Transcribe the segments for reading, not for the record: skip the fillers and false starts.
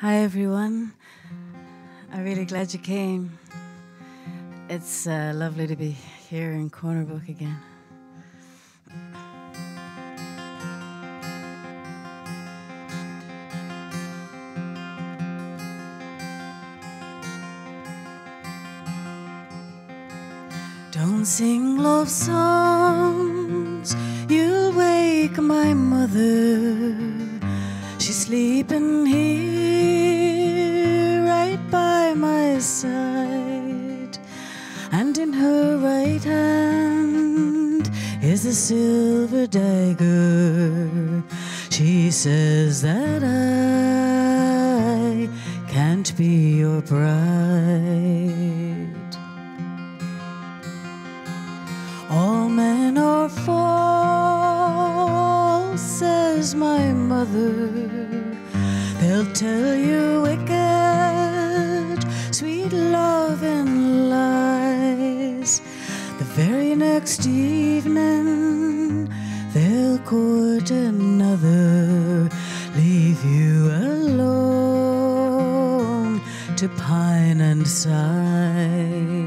Hi everyone. I'm really glad you came. It's lovely to be here in Corner Book again. Don't sing love songs, you'll wake my mother. She's sleeping here right by my side, and in her right hand is a silver dagger. She says that I can't be your bride. All men are false, says my mother. They'll tell you wicked, sweet love and lies. The very next evening, they'll court another, leave you alone to pine and sigh.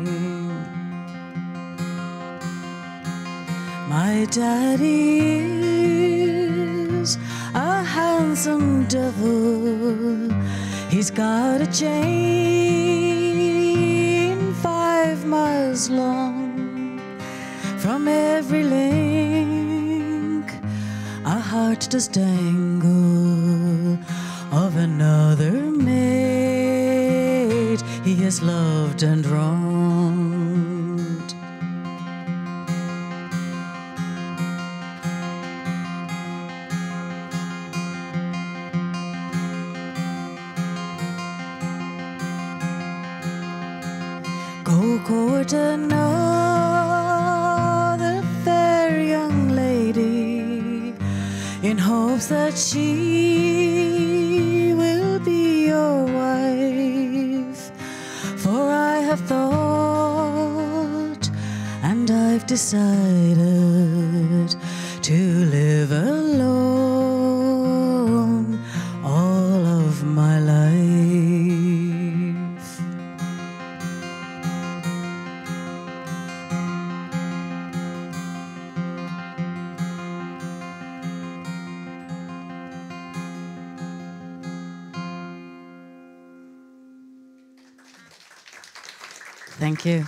My daddy is a handsome devil. He's got a chain 5 miles long. From every link a heart does dangle of another maid he has loved and wronged. Go court another fair young lady in hopes that she will be your wife. For I have thought and I've decided to live alone all of my life. Thank you.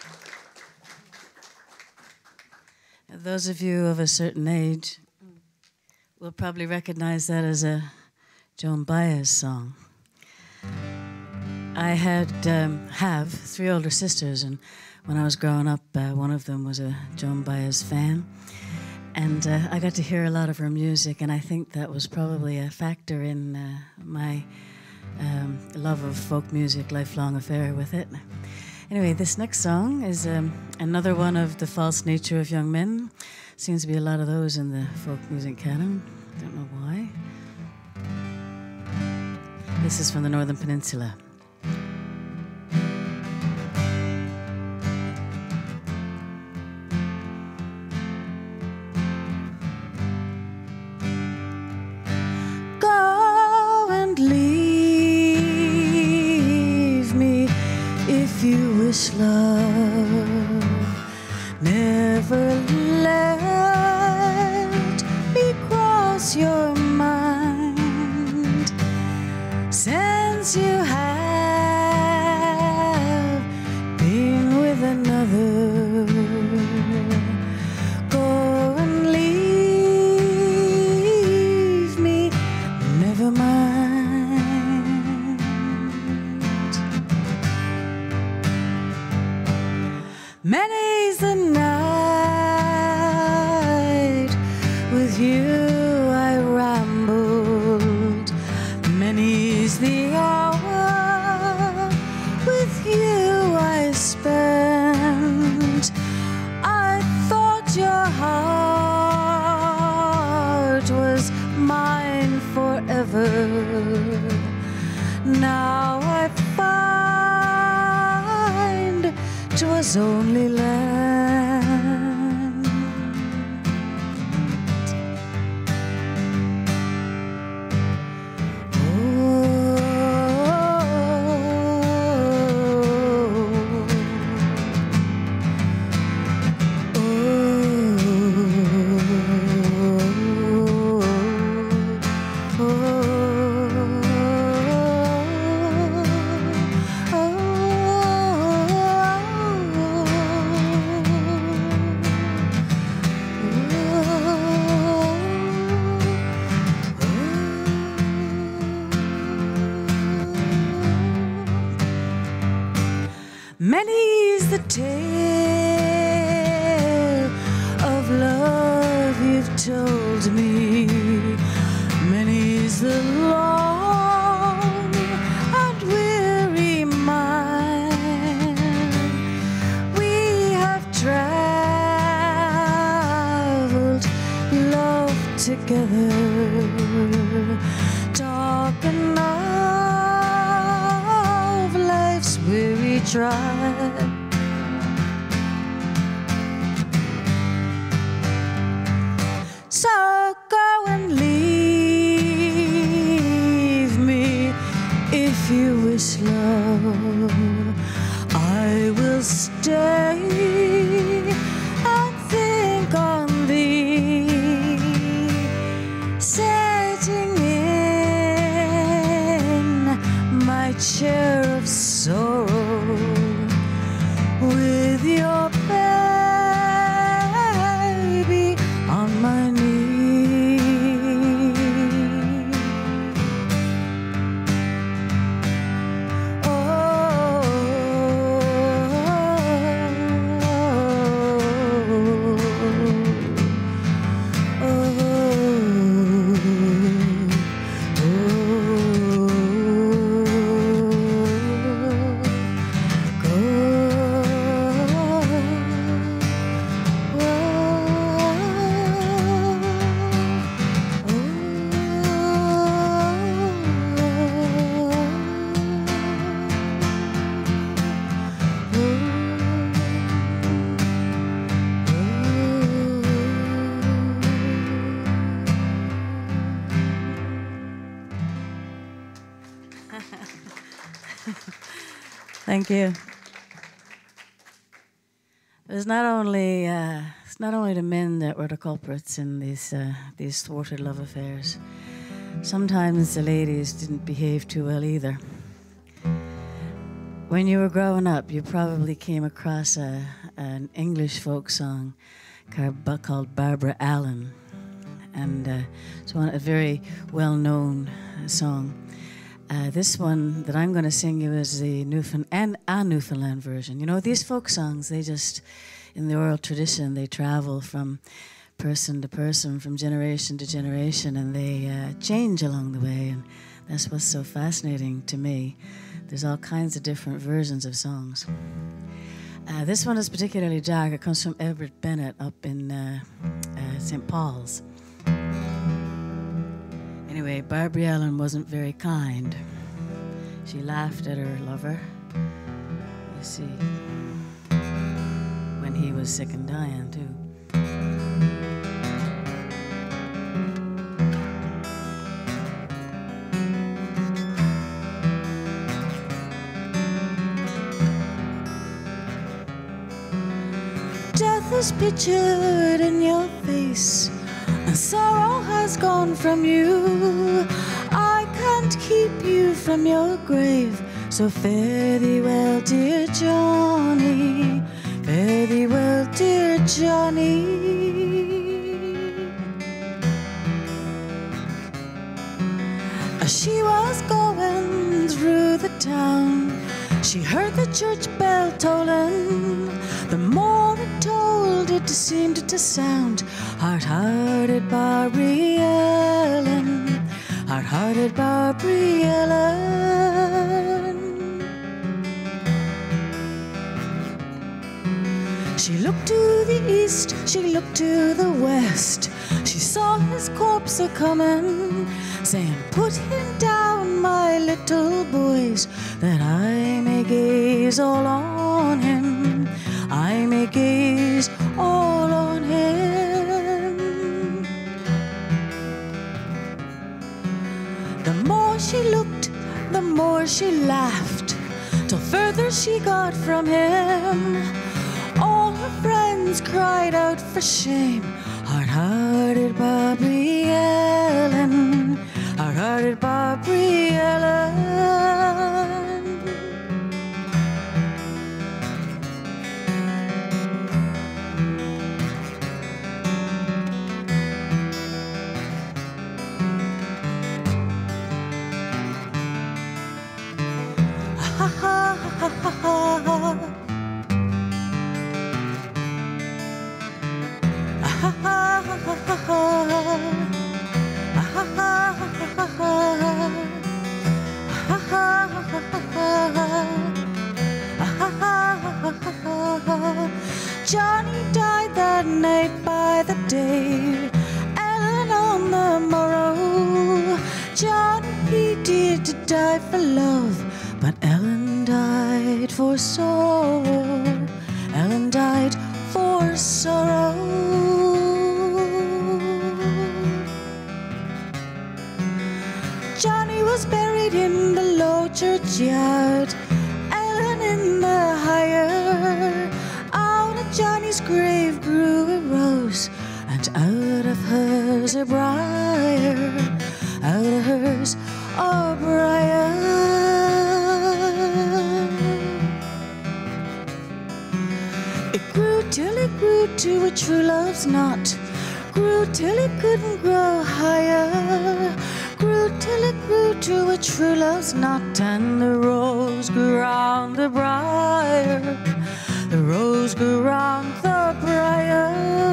Those of you of a certain age will probably recognize that as a Joan Baez song. I have 3 older sisters, and when I was growing up, one of them was a Joan Baez fan. And I got to hear a lot of her music, and I think that was probably a factor in my love of folk music, lifelong affair with it. Anyway, this next song is another one of the false nature of young men. Seems to be a lot of those in the folk music canon. Don't know why. This is from the Northern Peninsula. Go and leave me if you wish, love. Never let me cross your mind. Since you have been with another, go and leave me, never mind. Many's the night with you I rambled. Many's the hour with you I spent. I thought your heart was mine forever. Now I find 'twas only land. Oh, Many's the tale of love you've told me. Many's the long and weary mile we have traveled, loved together, talking of life's weary trial. So go and leave me if you wish, love. I will stay and think on thee, sitting in my chair of sorrow with your baby on my knee. Thank you. It's not only the men that were the culprits in these thwarted love affairs. Sometimes the ladies didn't behave too well either. When you were growing up, you probably came across an English folk song called Barbara Allen, and it's a very well-known song. This one that I'm going to sing you is the Newfoundland version. You know, these folk songs, they just, in the oral tradition, they travel from person to person, from generation to generation, and they change along the way, and that's what's so fascinating to me. There's all kinds of different versions of songs. This one is particularly dark. It comes from Everett Bennett up in St. Paul's. Anyway, Barbara Allen wasn't very kind. She laughed at her lover, you see, when he was sick and dying, too. Death is pictured in your face, and sorrow has gone from you. I can't keep you from your grave, so fare thee well, dear Johnny. Fare thee well, dear Johnny. As she was going through the town, she heard the church bell tolling. The more it tolled, it seemed to sound Heart-hearted Barbary Ellen, heart-hearted Barbary Ellen. She looked to the east, she looked to the west. She saw his corpse a-coming, saying, "Put him down, my little boys, that I may gaze all on him. I may gaze all on him." The more she looked, the more she laughed, till further she got from him. All her friends cried out for shame. Heart-hearted Barbary Ellen, heart-hearted Barbary Ellen. Ha ha ha ha ha. he did to die for love, but Ellen died for sorrow. Ellen died for sorrow. Johnny was buried in the low churchyard, Ellen in the higher. Out of Johnny's grave grew a rose, and out of hers a briar. Out of hers a briar. It grew till it grew to a true love's knot, grew till it couldn't grow higher, grew till it grew to a true love's knot, and the rose grew round the briar. The rose grew round the briar.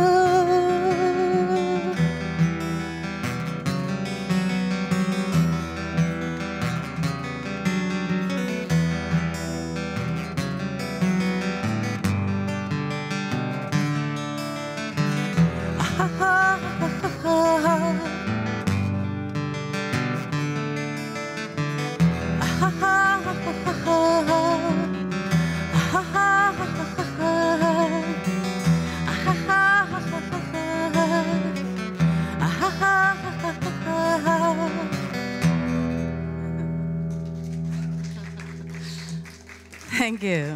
Thank you.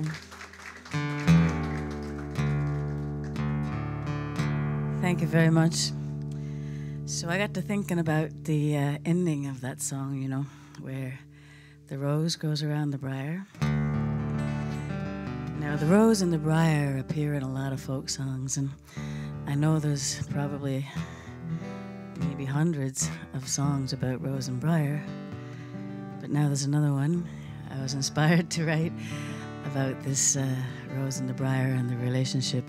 Thank you very much. So I got to thinking about the ending of that song, you know, where the rose goes around the briar. Now, the rose and the briar appear in a lot of folk songs, and I know there's probably maybe hundreds of songs about rose and briar, but now there's another one I was inspired to write about this rose and the briar and the relationship.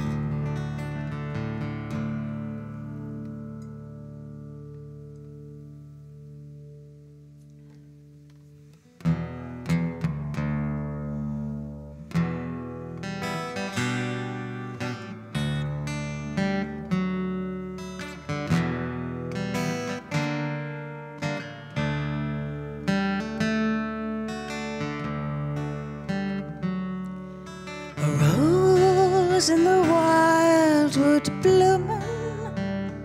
In the wildwood bloomin',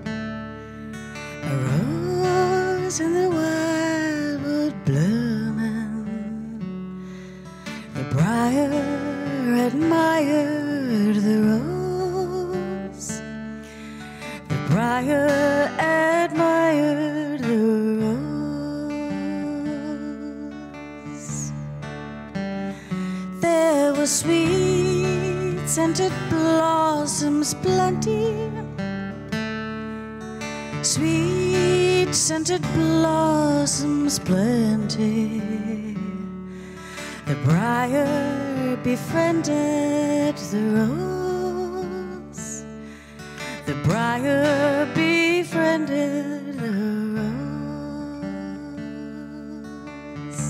a rose in the wildwood bloomin'. The briar admired the rose, the briar admired the rose. There was sweet scented blossoms plenty, sweet scented blossoms plenty. The briar befriended the rose, the briar befriended the rose,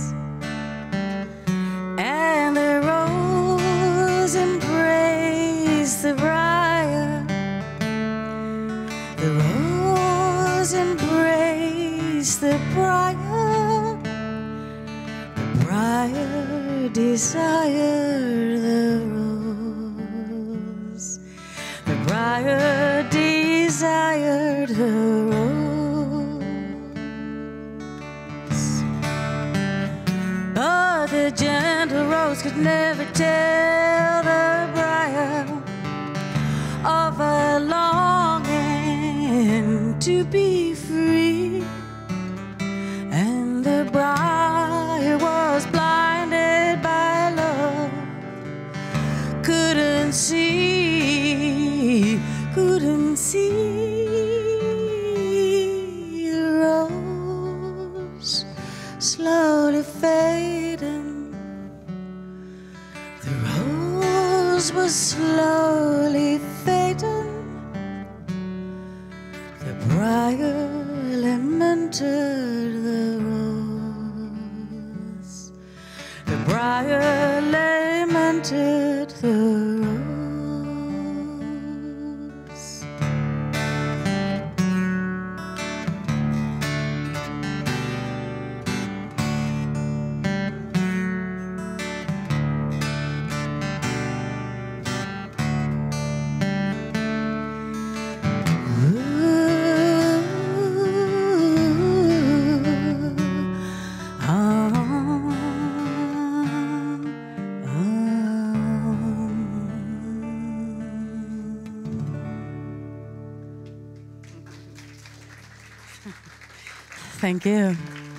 and the rose embraced the briar. The rose embraced the briar. The briar desired the rose. The briar desired the rose. But the gentle rose could never tell the briar of a longing to be free, and the briar was blinded by love, couldn't see the rose slowly fading. The rose was slowly fading. The briar lamented the rose. The briar lamented the rose. Thank you.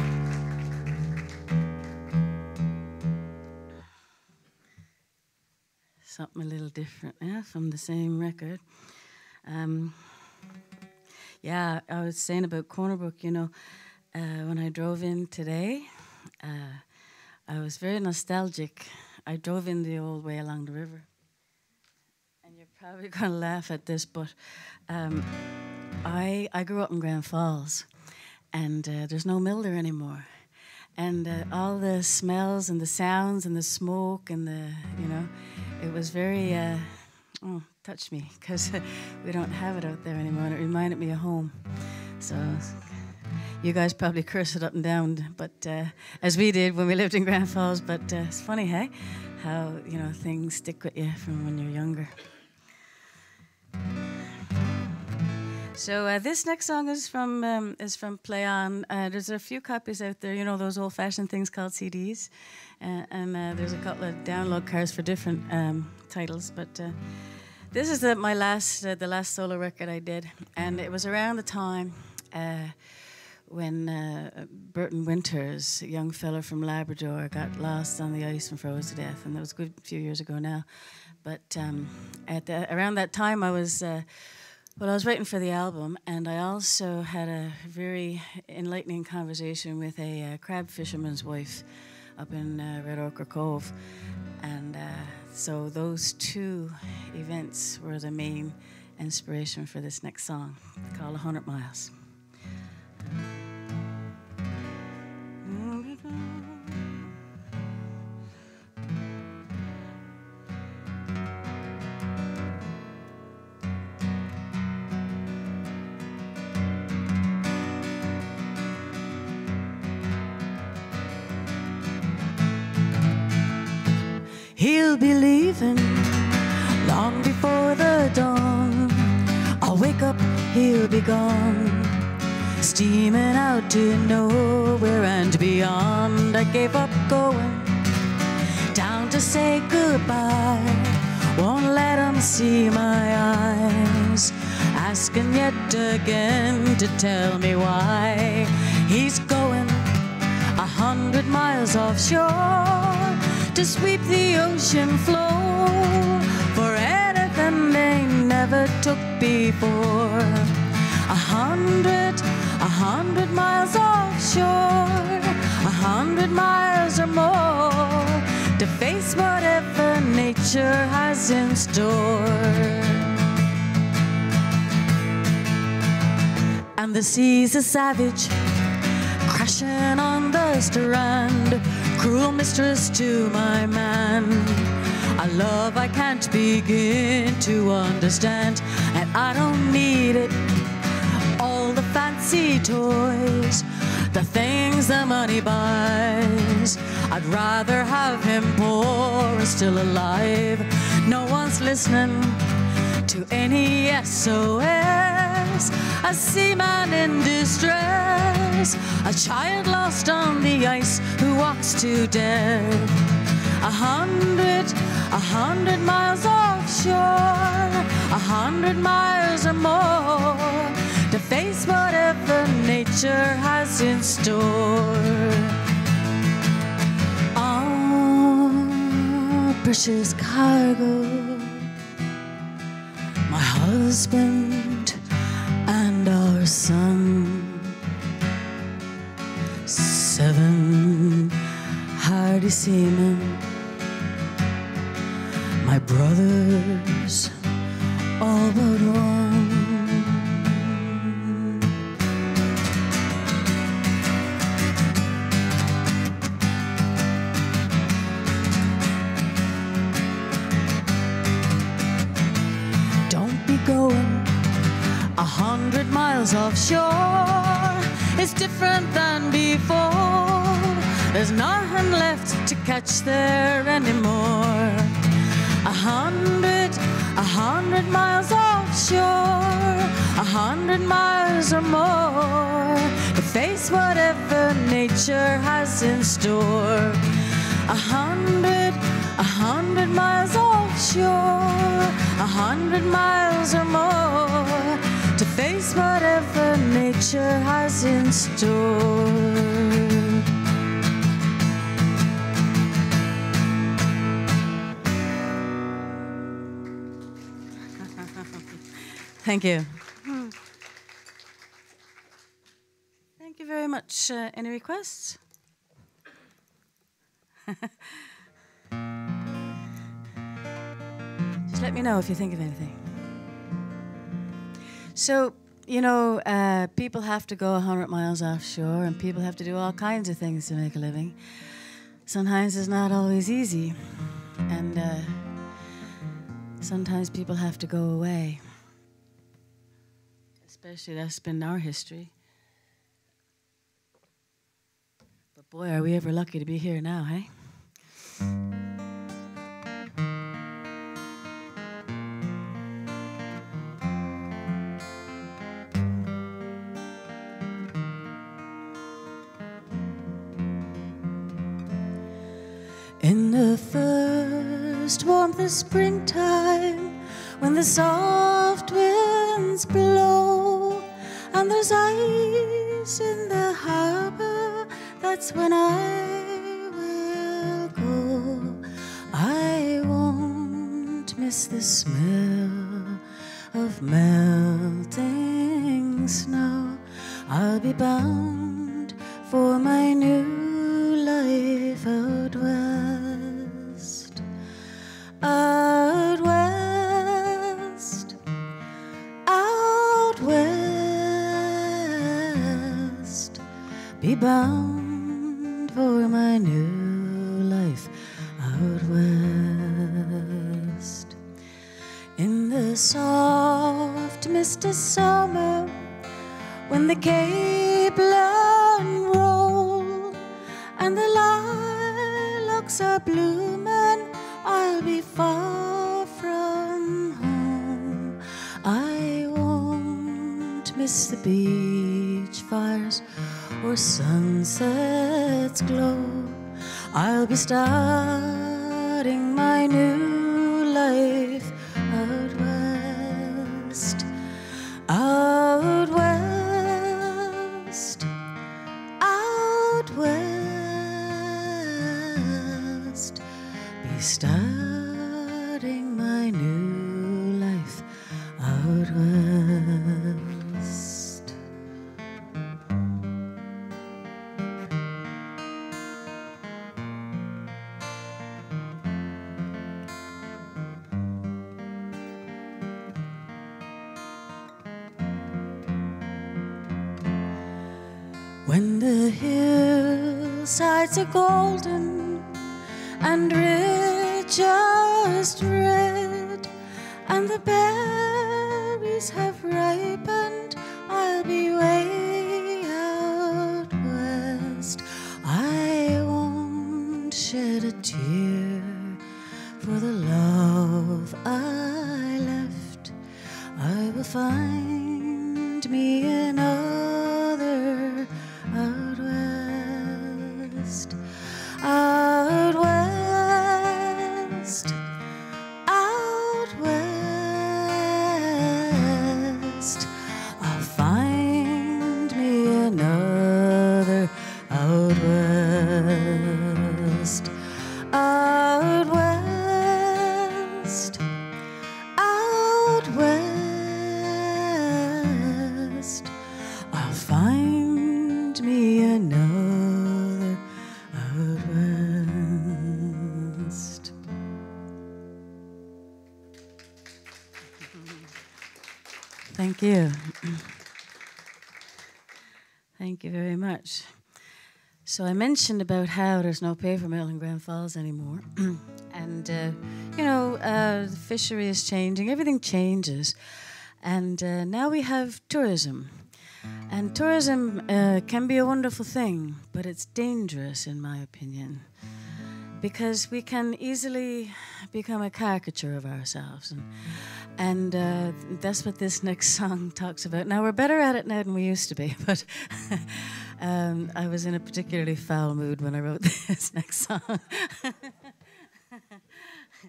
Something a little different, yeah, from the same record. Yeah, I was saying about Corner Brook, you know, when I drove in today, I was very nostalgic. I drove in the old way along the river. And you're probably going to laugh at this, but I grew up in Grand Falls, and there's no mill there anymore. And all the smells and the sounds and the smoke and the, you know, it was very, touched me, because we don't have it out there anymore, and it reminded me of home. So you guys probably curse it up and down, but as we did when we lived in Grand Falls. But it's funny, hey, how, you know, things stick with you from when you're younger. So this next song is from Play On. There's a few copies out there, you know, those old-fashioned things called CDs, and there's a couple of download cards for different titles. But this is the last solo record I did, and it was around the time when Burton Winters, a young fellow from Labrador, got lost on the ice and froze to death, and that was a good few years ago now. But around that time, I was writing for the album, and I also had a very enlightening conversation with a crab fisherman's wife up in Red Ochre Cove. And so those two events were the main inspiration for this next song, called 100 Miles. He'll be leaving long before the dawn. I'll wake up, he'll be gone, steaming out to nowhere and beyond. I gave up going down to say goodbye, won't let him see my eyes, asking yet again to tell me why. He's going 100 miles offshore to sweep the ocean floor for anything they never took before. 100 miles offshore, 100 miles or more, to face whatever nature has in store. And the sea's a savage, crashing on the strand, cruel mistress to my man. A love I can't begin to understand, and I don't need it. All the fancy toys, the things the money buys, I'd rather have him poor and still alive. No one's listening to any SOS, a seaman in distress, a child lost on the ice who walks to death. 100 miles offshore, 100 miles or more, to face whatever nature has in store. Oh, precious cargo, my husband and our son, 7 hardy seamen, my brothers, all but one. Don't be going 100 miles offshore, it's different than before. There's nothing left to catch there anymore. 100 miles offshore, 100 miles or more, to face whatever nature has in store. 100 miles offshore, 100 miles or more, to face whatever nature has in store. Thank you. Thank you very much. Any requests? Just let me know if you think of anything. So, you know, people have to go 100 miles offshore, and people have to do all kinds of things to make a living. Sometimes it's not always easy, and sometimes people have to go away. Especially that's been our history. But boy, are we ever lucky to be here now, hey? In the first warmth of springtime, when the soft winds blow and there's ice in the harbor, that's when I will go. I won't miss the smell of melting snow. I'll be bound for my new life out west. Out west, out west, be bound for my new life out west. In the soft mist of summer, when the Cape unroll and the lilacs are blooming, I'll be far from home. I won't miss the beach fires or sunset's glow. I'll be starting my new life out west. Out west, out west, be starting my new life out west. When the hillsides are golden and richest red, and the berries have ripened, I'll be way out west. I won't shed a tear for the love I left. I will find me another out west. Out west, out west, I'll find me another out west. Out west, out west, I'll find me another out west. Thank you. Thank you very much. So I mentioned about how there's no paper mill in Grand Falls anymore. And, you know, the fishery is changing. Everything changes. And now we have tourism. And tourism can be a wonderful thing, but it's dangerous, in my opinion, because we can easily become a caricature of ourselves. And that's what this next song talks about. Now, we're better at it now than we used to be, but I was in a particularly foul mood when I wrote this next song.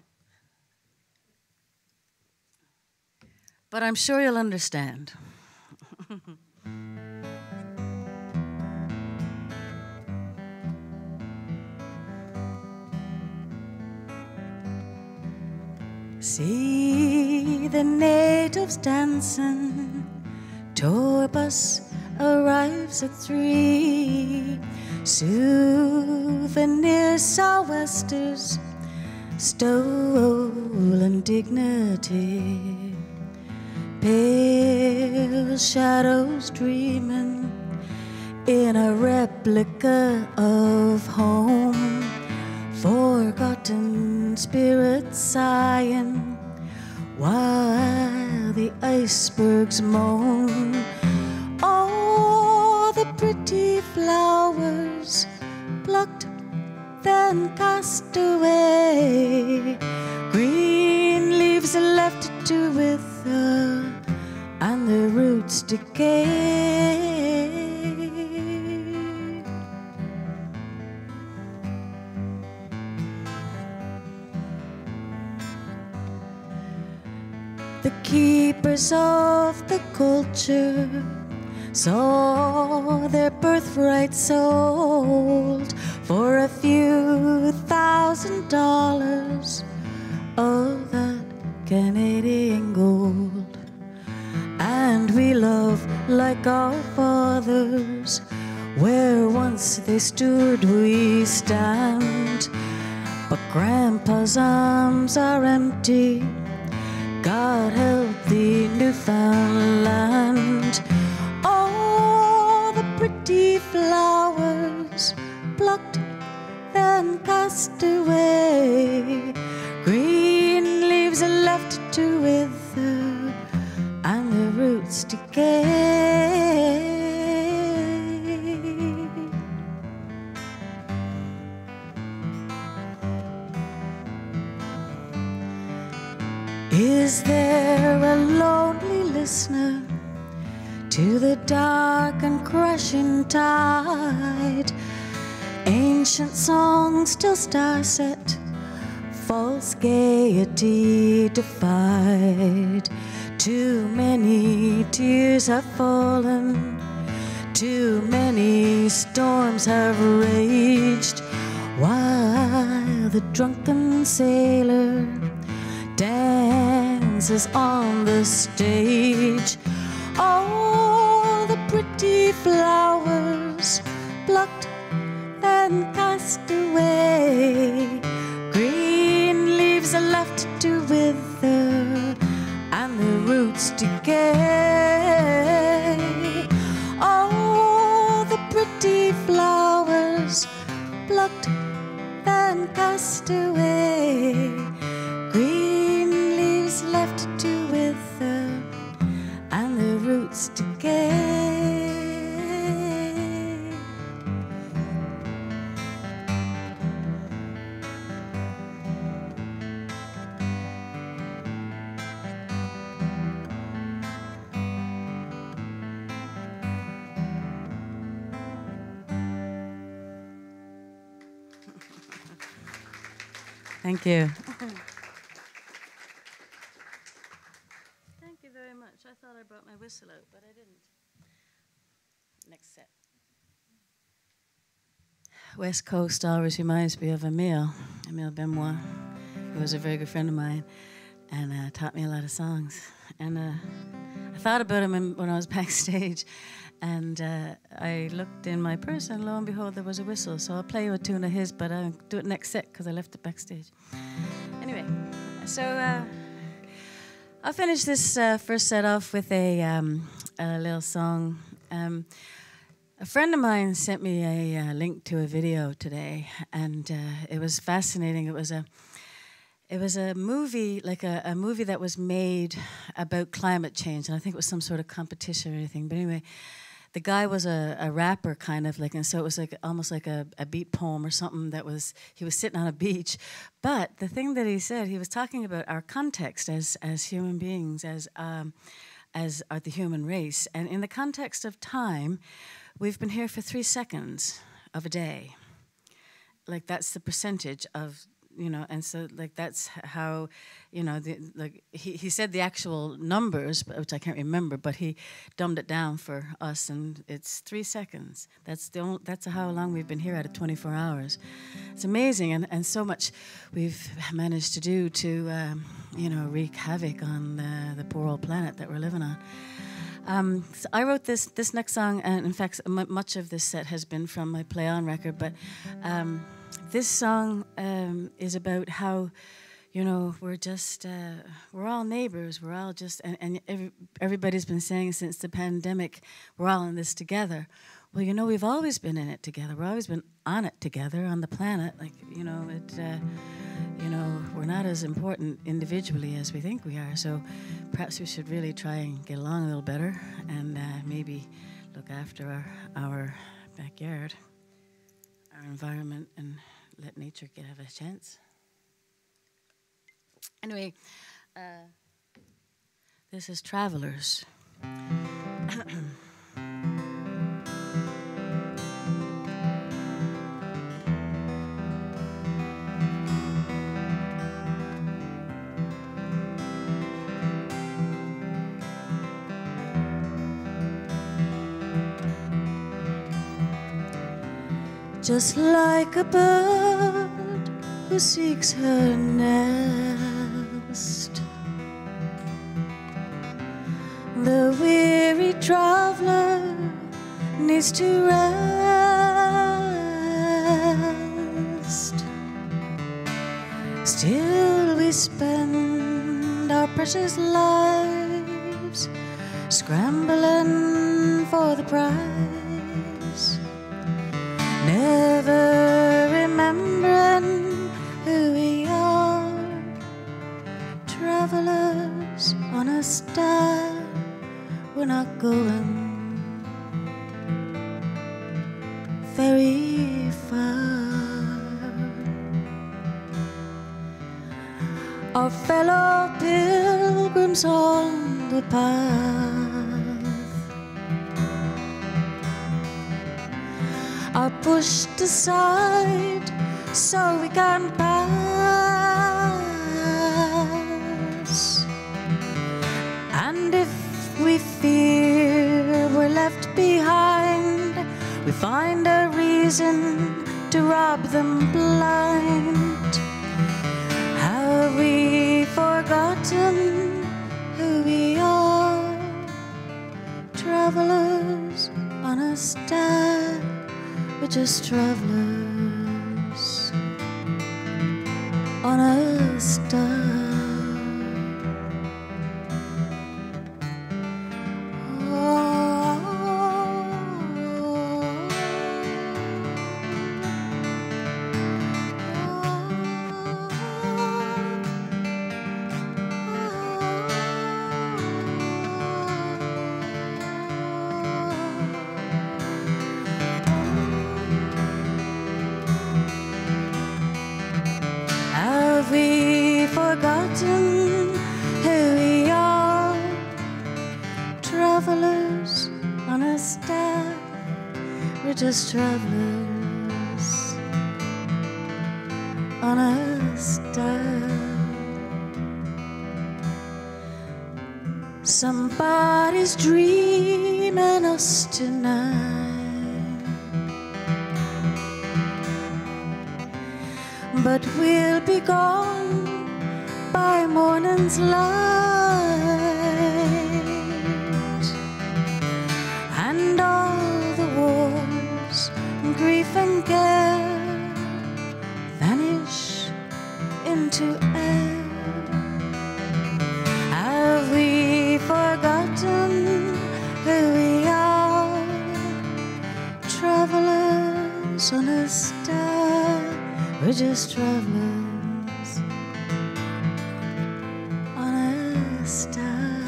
But I'm sure you'll understand. See the natives dancing, tour bus arrives at 3. Souvenir sou'westers, stolen dignity, pale shadows dreaming in a replica of home, forgotten spirits sighing while the icebergs moan. Oh, the pretty flowers plucked then cast away, green leaves are left to wither and the roots decay. The keepers of the culture saw their birthright sold for a few $1,000 of that Canadian gold. And we love like our fathers, where once they stood we stand. But Grandpa's arms are empty, God help the Newfoundland. Oh, the pretty flowers plucked then cast away, green leaves are left to wither and the roots decay. Is there a lonely listener to the dark and crashing tide? Ancient songs still star-set, false gaiety defied. Too many tears have fallen, too many storms have raged, while the drunken sailor dances on the stage. Oh, the pretty flowers plucked and cast away, green leaves are left to wither and the roots decay. Oh, the pretty flowers plucked and cast away, green leaves left to wither and the roots decay. Thank you. Thank you very much. I thought I brought my whistle out, but I didn't. Next set. West Coast always reminds me of Emile Benoit, who was a very good friend of mine and taught me a lot of songs. And I thought about him when I was backstage, and I looked in my purse, and lo and behold, there was a whistle. So I'll play you a tune of his, but I'll do it next set because I left it backstage. Anyway, so I'll finish this first set off with a little song. A friend of mine sent me a link to a video today, and it was fascinating. It was a movie, like a movie that was made about climate change, and I think it was some sort of competition or anything. But anyway, the guy was a rapper, kind of like, and so it was like almost like a beat poem or something that was, he was sitting on a beach. But the thing that he said, he was talking about our context as human beings, as the human race. And in the context of time, we've been here for 3 seconds of a day. Like, that's the percentage of you know, and so like that's how, you know, like he said the actual numbers, which I can't remember, but he dumbed it down for us, and it's 3 seconds. That's how long we've been here out of 24 hours. It's amazing, and so much we've managed to do to, you know, wreak havoc on the poor old planet that we're living on. So I wrote this next song, and in fact, much of this set has been from my Play On record, but this song is about how, you know, we're all neighbors, we're all just, and everybody's been saying since the pandemic, we're all in this together. Well, you know, we've always been in it together. We've always been on it together, on the planet. Like, you know, you know, we're not as important individually as we think we are. So perhaps we should really try and get along a little better, and maybe look after our backyard, our environment, and let nature have a chance. Anyway, this is Travelers. Just like a bird who seeks her nest, the weary traveler needs to rest. Still we spend our precious lives scrambling for the prize, never remembering who we are. Travelers on a star, we're not going very far. Our fellow pilgrims on the path are pushed aside so we can pass. And if we fear we're left behind, we find a reason to rob them blind. Have we forgotten who we are? Travelers on a star, we're just travelers on a star. Have we forgotten who we are? Travelers on a star, we're just travelers on a star. Somebody's dreaming us tonight, but we'll be gone by morning's light, and all the wars, grief and care vanish into air. Have we forgotten who we are? Travelers on a star, we're just travelers on a star.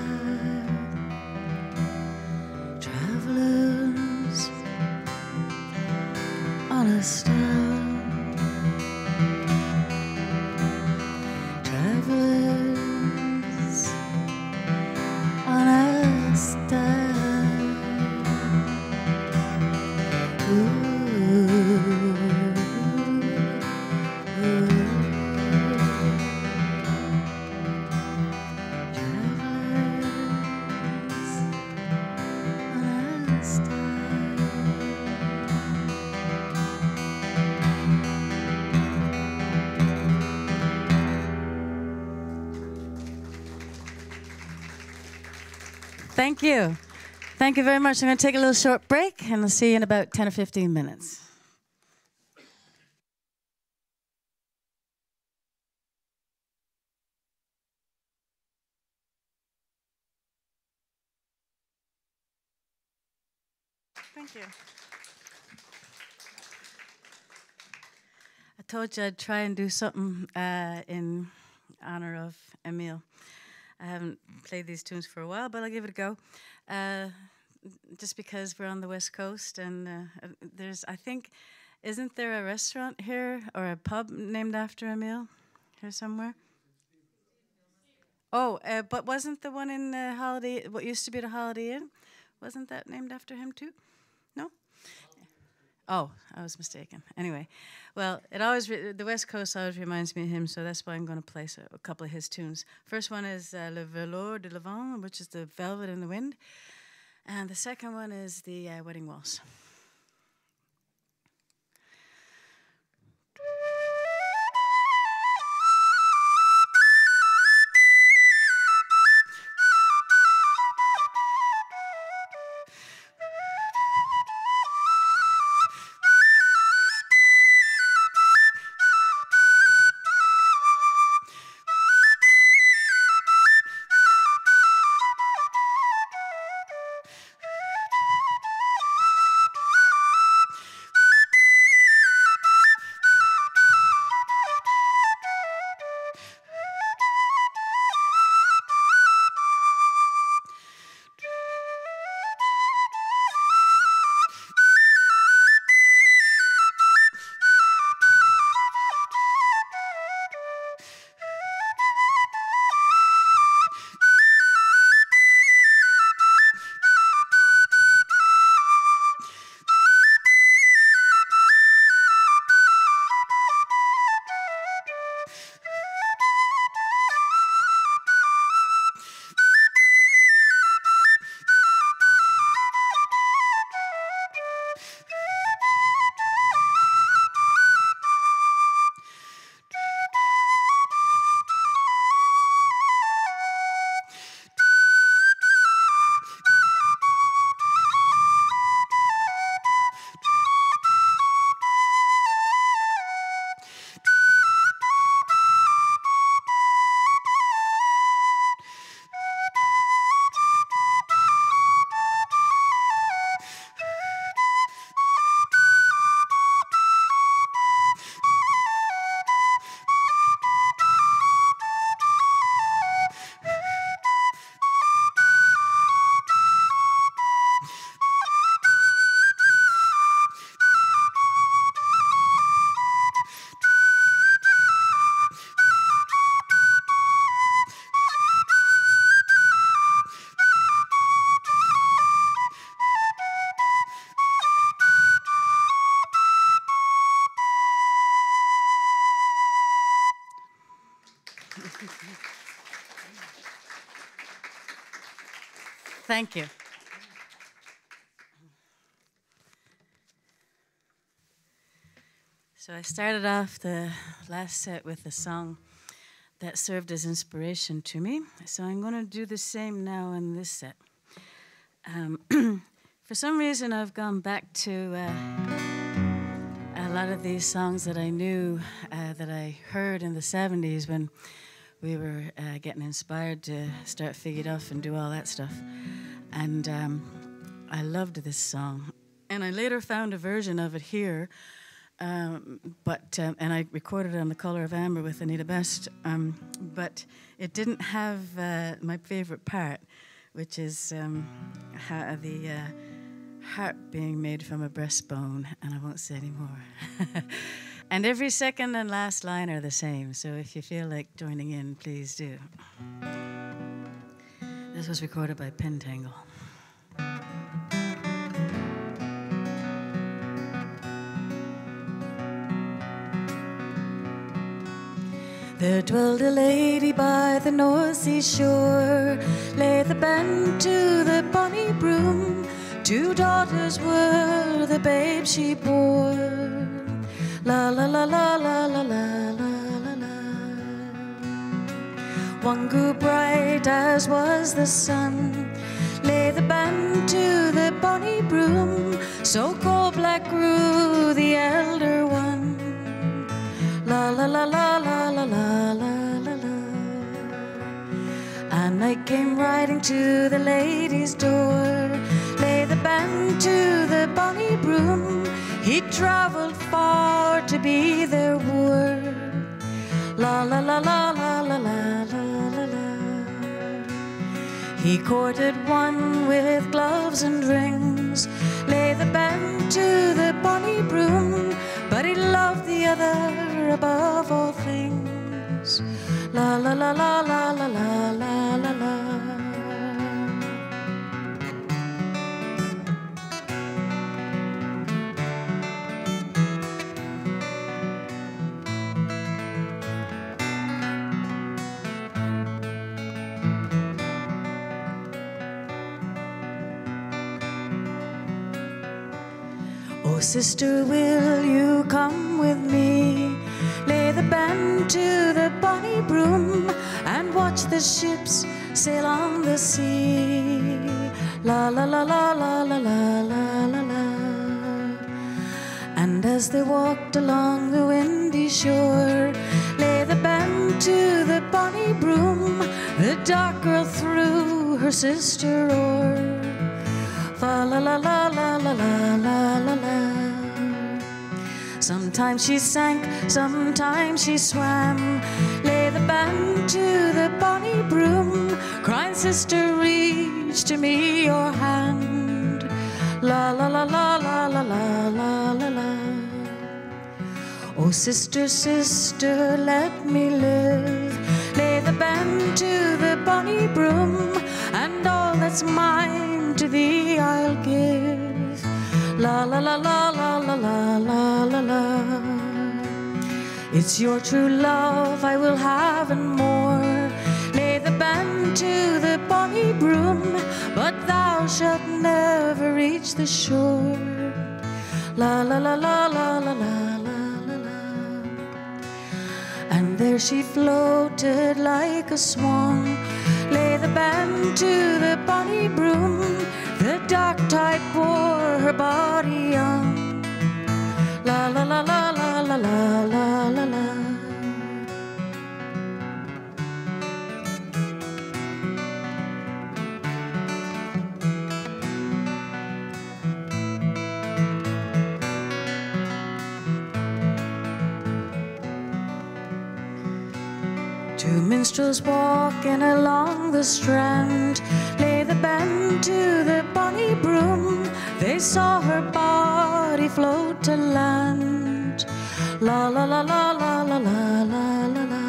Travelers on a star. Travelers on a star. Ooh. Thank you. Thank you very much. I'm going to take a little short break, and I'll see you in about 10 or 15 minutes. Thank you. I told you I'd try and do something in honor of Emile. I haven't played these tunes for a while, but I'll give it a go. Just because we're on the West Coast, and there's, I think, isn't there a restaurant here or a pub named after Emile here somewhere? Oh, but wasn't the one in the Holiday, what used to be the Holiday Inn, wasn't that named after him too? No? Oh, I was mistaken. Anyway, well, it always the West Coast always reminds me of him, so that's why I'm going to play a couple of his tunes. First one is Le Velours de Levant, which is the Velvet in the Wind, and the second one is the Wedding Waltz. Thank you. So I started off the last set with a song that served as inspiration to me. So I'm going to do the same now in this set. For some reason, I've gone back to a lot of these songs that I knew, that I heard in the 70s when we were getting inspired to start Figgy Duff and do all that stuff. And I loved this song. And I later found a version of it here, and I recorded it on the Color of Amber with Anita Best, but it didn't have my favorite part, which is the heart being made from a breastbone, and I won't say any more. And every second and last line are the same, so if you feel like joining in, please do. This was recorded by Pentangle. There dwelled a lady by the North Sea shore, lay the band to the bonny broom. 2 daughters were the babe she bore. La la la la la la la la la. One grew bright as was the sun, lay the band to the bonny broom. So coal-black grew the elder one. La la la la la la la la la la. And night came riding to the lady's door. Lay the band to the bonny broom. He travelled far to be their wooer. La la la la la la la la la. He courted one with gloves and rings. Lay the band to the bonny broom. But he loved the other above all things. La la la la la la la la la la. Oh, sister, will you come with me? Lay the band to the bonny broom and watch the ships sail on the sea. La la la la la la la la la la. And as they walked along the windy shore, lay the band to the bonny broom. The dark girl threw her sister o'er. Fa la la la la la la la la la. Sometimes she sank, sometimes she swam. Lay the band to the bonny broom, crying, sister, reach to me your hand. La la la la la la la la la la. Oh, sister, sister, let me live. Lay the band to the bonny broom, and all that's mine to thee I'll give. La la la la la la la la la la. It's your true love I will have and more. Lay the band to the bonny broom, but thou shalt never reach the shore. La la la la la la la la la. And there she floated like a swan. Lay the band to the bonny broom. The dark tide bore her body on. La la la la la la la la la la. Two minstrels walking along the strand. Lay the band to the bonny broom. They saw her body float to land. La la la la la la la la la la.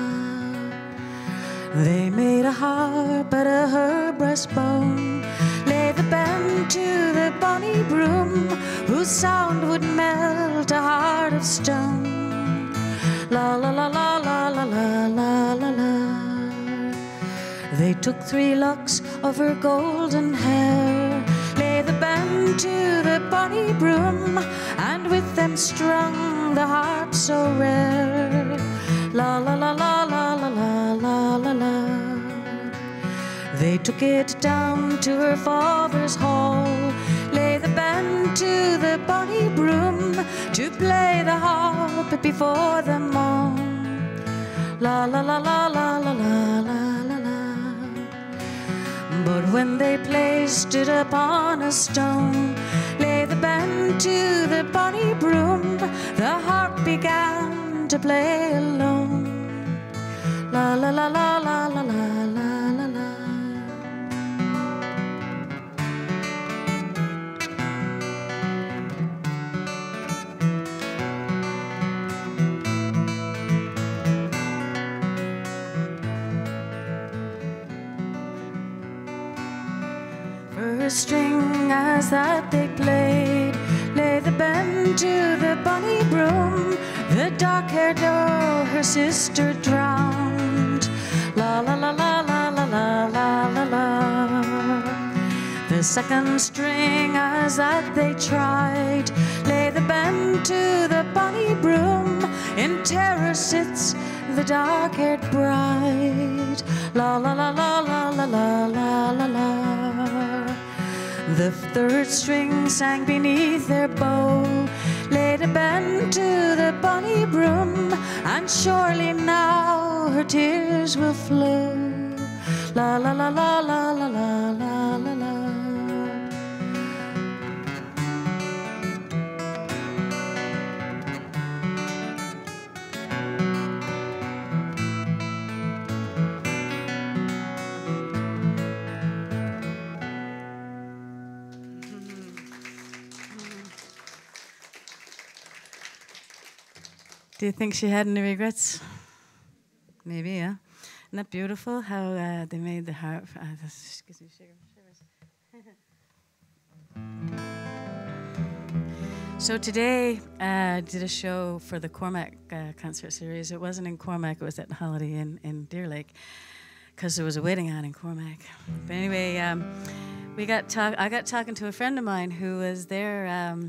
They made a harp out of her breastbone. Lay the band to the bonny broom, whose sound would melt a heart of stone. La la la la la la la la la la. They took 3 locks of her golden hair. Lay the band to the bonny broom, and with them strung the harp so rare. La la la la la la la la la la. They took it down to her father's hall. Lay the band to the bonny broom, to play the harp before them all. La la la la la la la la la la. But when they placed it upon a stone, lay the band to the bonny broom, the harp began to play alone. La la la la la la la la la la. First string as that they played, lay the band to the bonny broom. The dark-haired girl, her sister, drowned. La la la la la la la la la la. The second string as that they tried, lay the band to the bonny broom. In terror sits the dark-haired bride. La la la la la la la la la la. The third string sang beneath their bow, laid a bend to the bonny broom, and surely now her tears will flow. La la la la la la la la la la. Do you think she had any regrets? Maybe, yeah. Isn't that beautiful how they made the harp? This gives me shivers. So today I did a show for the Cormac concert series. It wasn't in Cormac, it was at Holiday Inn in Deer Lake, because there was a wedding on in Cormac. But anyway, I got talking to a friend of mine who was there,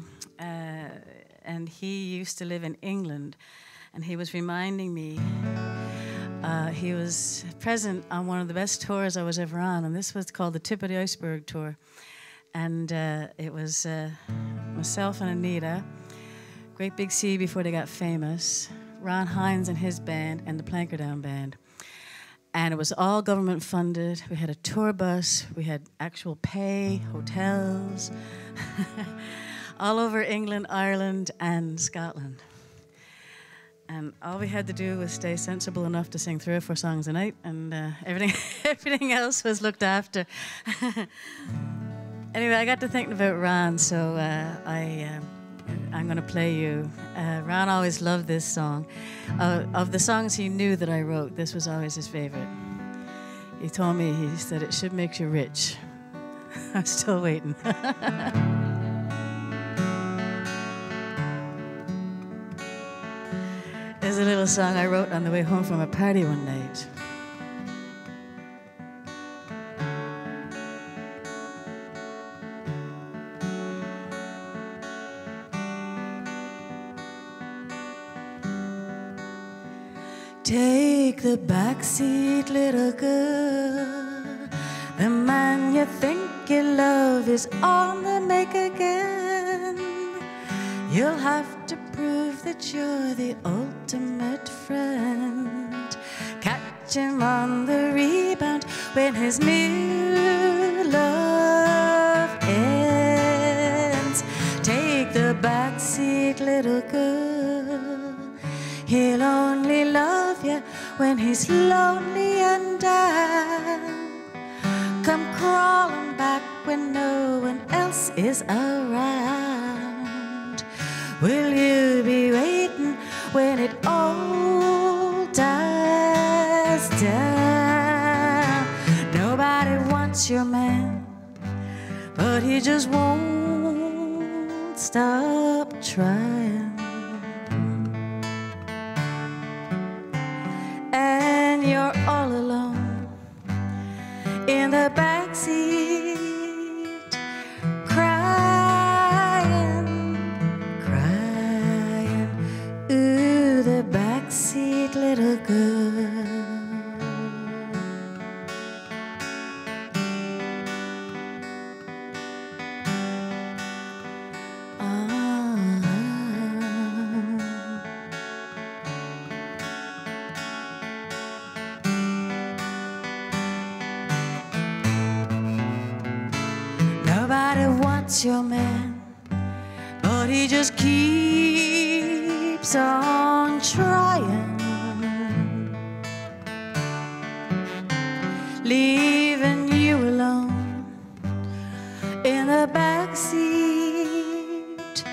and he used to live in England, and he was reminding me, he was present on one of the best tours I was ever on, and this was called the Tip of the Iceberg Tour. And it was myself and Anita, Great Big Sea before they got famous, Ron Hines and his band, and the Plankerdown Band. And it was all government funded. We had a tour bus, we had actual pay, hotels, all over England, Ireland, and Scotland. And all we had to do was stay sensible enough to sing 3 or 4 songs a night, and everything else was looked after. Anyway, I got to thinking about Ron, so I'm going to play you. Ron always loved this song. Of the songs he knew that I wrote, this was always his favorite. He told me, he said, it should make you rich. I'm still waiting. There's a little song I wrote on the way home from a party one night. Take the backseat, little girl. The man you think you love is on the make again. You'll have to prove that you're the ultimate friend. Catch him on the rebound when his new love ends. Take the backseat, little girl. He'll only love you when he's lonely and down. Come crawling back when no one else is around. Will you be waiting when it all dies down? Nobody wants your man, but he just won't stop trying. And you're all alone in the backseat, crying, crying. Ooh, the backseat, little girl. Nobody wants your man, but he just keeps on trying, leaving you alone in the backseat,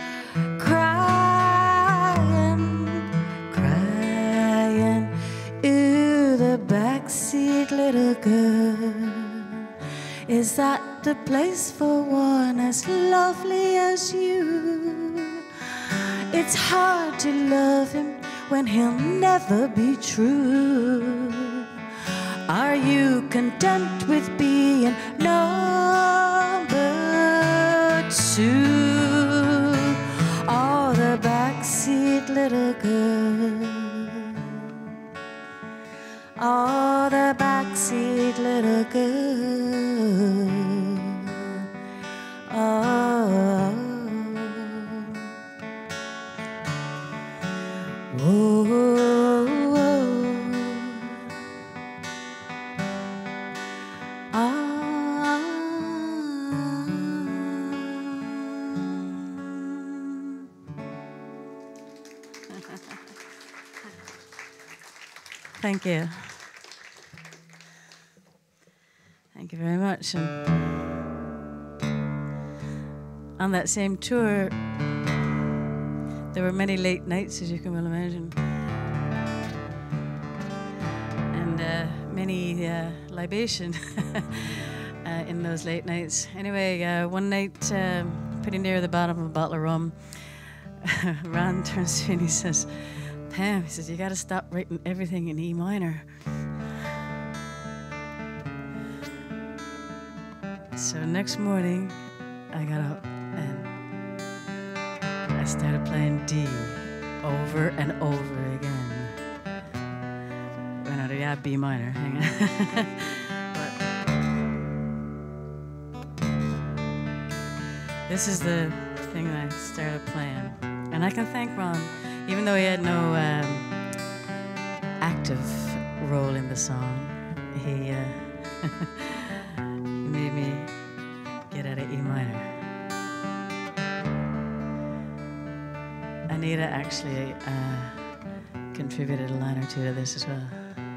crying, crying. Ooh, the backseat, little girl. Is that the place for one as lovely as you? It's hard to love him when he'll never be true. Are you content with being number 2? Oh, the backseat, little girl. Oh, the backseat, little girl. Thank you. Thank you very much. And on that same tour, there were many late nights, as you can well imagine, and many libation in those late nights. Anyway, one night, pretty near the bottom of a bottle of rum, Ron turns to me and he says, Pam, he says, you gotta stop writing everything in E minor. So next morning, I got up and I started playing D over and over again. Well, no, yeah, B minor, hang on. This is the thing that I started playing. And I can thank Ron, even though he had no active role in the song, he made me get out of E minor. Anita actually contributed a line or two to this as well.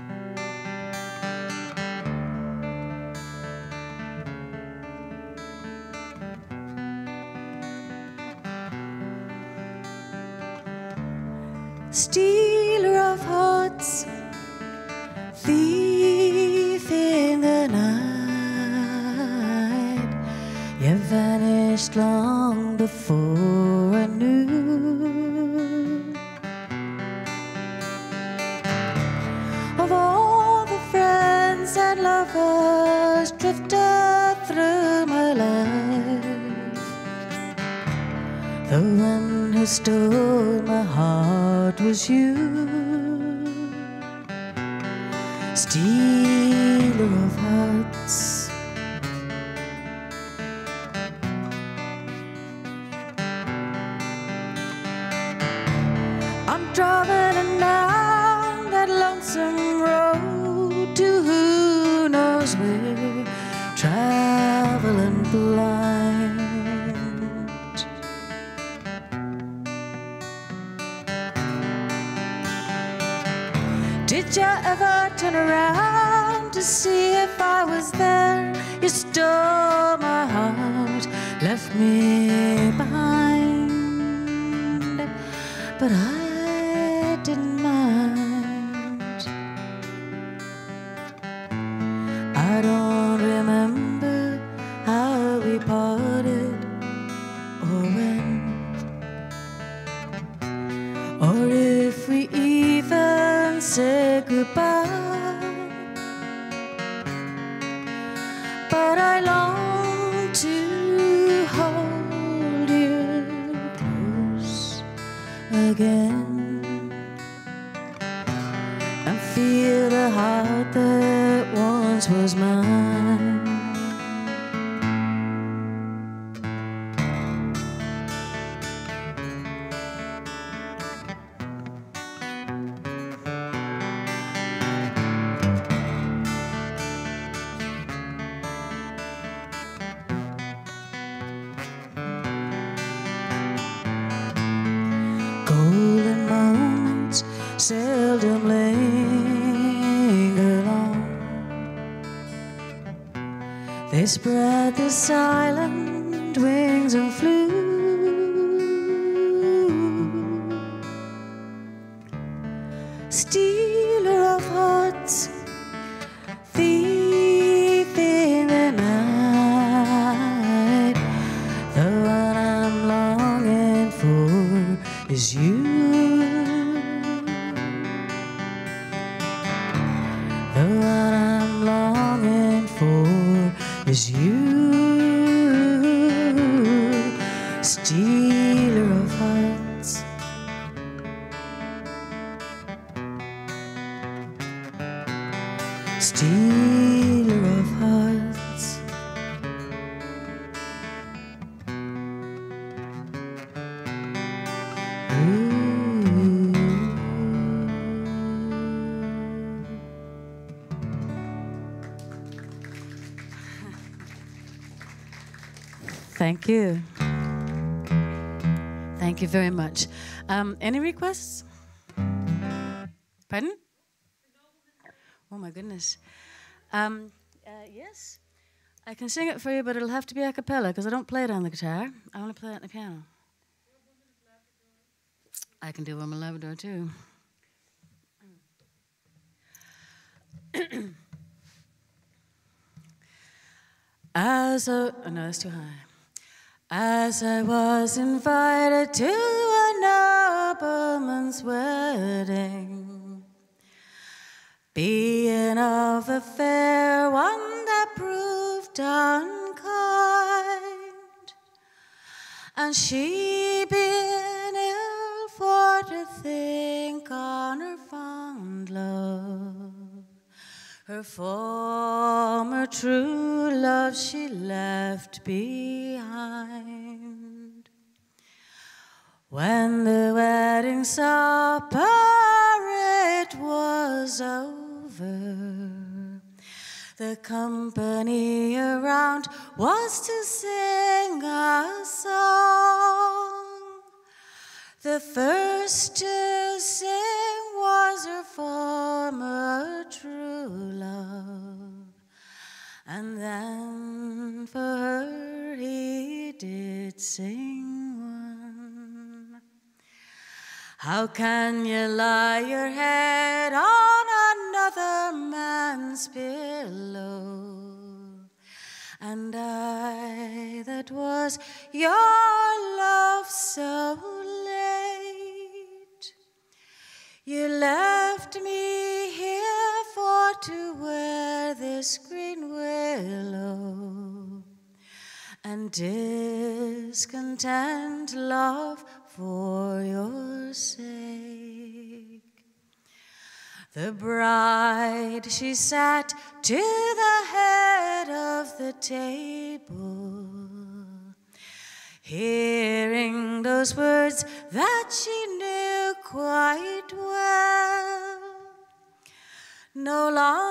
Stealer of hearts, thief in the night, you vanished long before I knew. Of all the friends and lovers drifted through my life, the one who stole my heart was you. Stealer of hearts, I'm traveling down that lonesome road to who knows where, traveling blind. Did you ever turn around to see if I was there? You stole my heart, left me behind, but I didn't mind. I don't remember how we parted or when, or if we even said goodbye, but I long to hold you close again and feel the heart that once was mine. Golden moments seldom linger long. They spread their silent wings and flew. Stealer of hearts, thief in the night, the one I'm longing for is you. The one I'm longing for is you. Stealer of hearts, stealer of hearts. Thank you. Thank you very much. Any requests? Pardon? Oh my goodness. Yes, I can sing it for you, but it'll have to be a cappella because I don't play it on the guitar. I only play it on the piano. I can do Woman Labrador too. Oh no, that's too high. As I was invited to a nobleman's wedding, being of a fair one that proved unkind, and she being ill for to think on her fond love, her former true love she left behind. When the wedding supper it was over, the company around was to sing a song. The first to sing was her former true love, and then for her he did sing one. How can you lie your head on another man's pillow? And I that was your love so late, you left me here for to wear this green willow, and discontent love for your sake. The bride, she sat to the head of the table, hearing those words that she knew quite well. No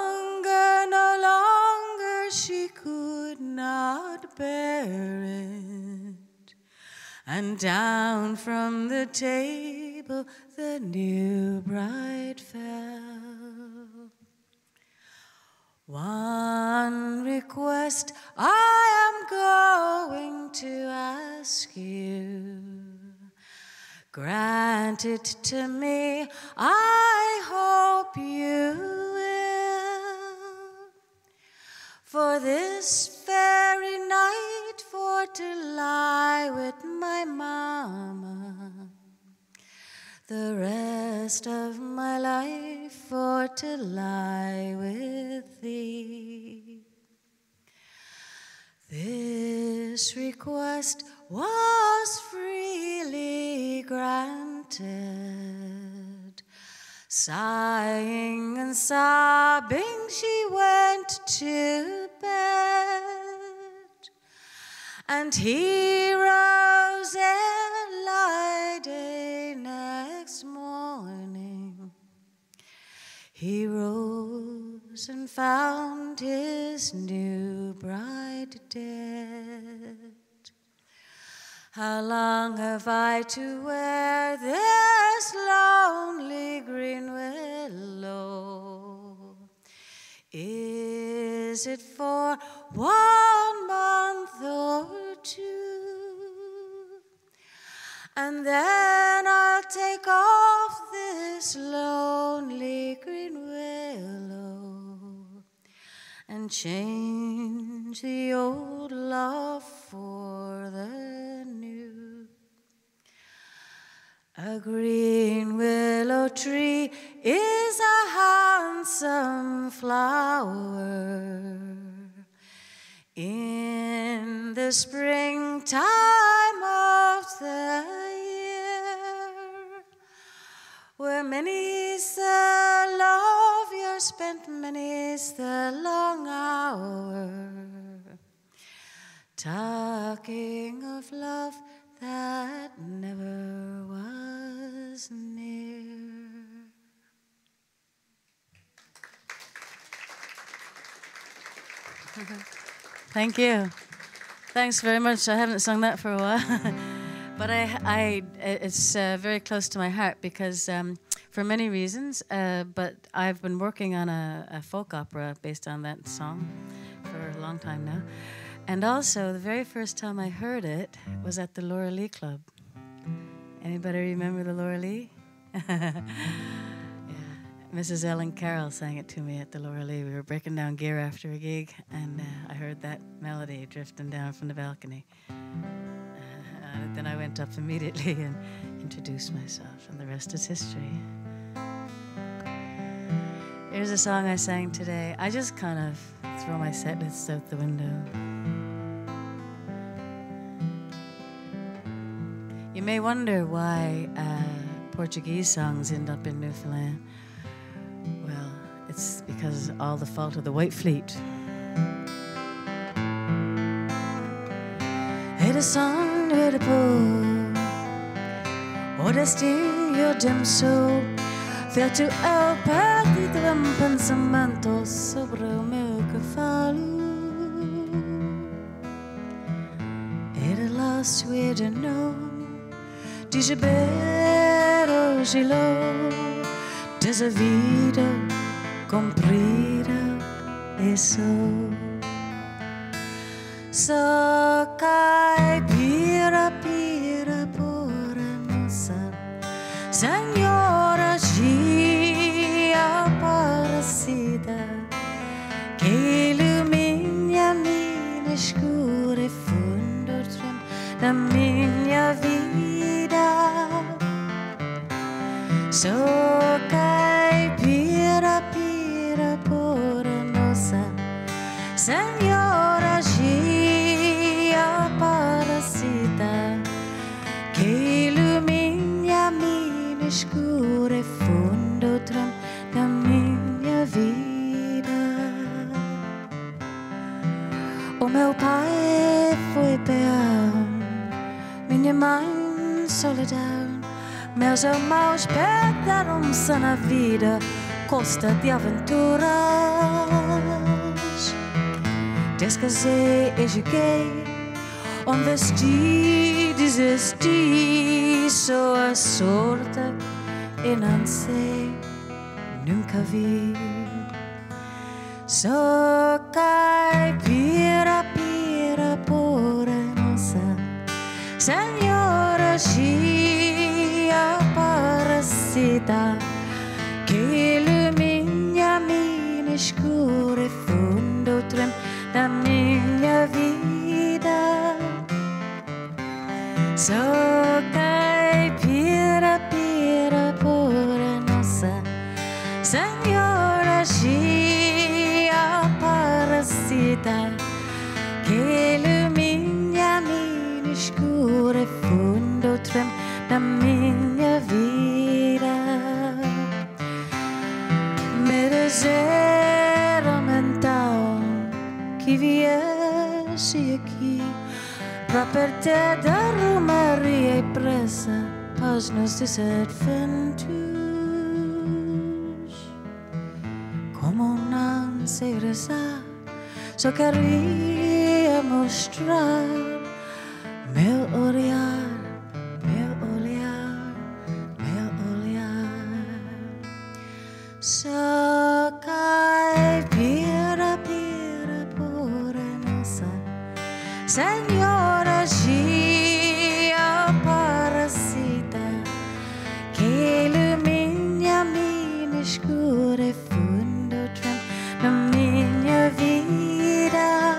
longer she could not bear it, and down from the table the new bride fell. One request I am going to ask you, grant it to me, I hope you will. For this very night, for to lie with my mama, the rest of my life for to lie with thee. This request was freely granted. Sighing and sobbing she went to bed, and he rose early day next morning. He rose and found his new bride dead. How long have I to wear this lonely green willow? Is it for 1 month or 2? And then I'll take off this lonely green willow and change the old love for the new. A green willow tree is a handsome flower. In the springtime of the year, where many's the love you're spent, many's the long hour, talking of love that never was near. Thank you. Thanks very much. I haven't sung that for a while, but it's very close to my heart because for many reasons, but I've been working on a folk opera based on that song for a long time now. And also, the very first time I heard it was at the Laura Lee Club. Anybody remember the Laura Lee? Yeah. Mrs. Ellen Carroll sang it to me at the Laura Lee. We were breaking down gear after a gig, and I heard that melody drifting down from the balcony. Then I went up immediately and introduced myself, and the rest is history. Here's a song I sang today. I just kind of throw my set lists out the window. You may wonder why Portuguese songs end up in Newfoundland. Well, it's because all the fault of the White Fleet. Hey, the sun, hey, the pool, och det stiger dem så. För att du öppet i drömmen som mantor så bra mycket falu. Är det lost we don't know. Dice bero gelo. Dessa vida comprida e so. So cai pira pira por a nossa Senhora Gia Aparecida, que ilumina minha escura e fundo trem da minha vida. So cai pira pira por a nossa Senhora Gia Aparecida, que ilumina minha escura e fundo trem da minha vida. O meu pai foi peão, minha mãe solidão. Meus irmãos perderam-se na vida, costa de aventuras. Descasei e cheguei, investi, desisti, sou a sorte e não sei, nunca vi. Sou caipira, pira por a nossa Senhora Gia Aparecida, que ilumina minha escura e fundo trem da minha vida. Sou caipira, pira por a nossa Senhora Gia Aparecida, que ilumina minha escura e fundo trem da minha vida. Me desejo mental que viesse aqui pra perder da romaria e pressa aos nos desaventos. Como não sei rezar, só queria mostrar meu olhar, meu olhar, meu olhar. Só caipira, pira por a nossa Senhora Gia Aparecida, que ilumina minha escura e fundo trem na minha vida.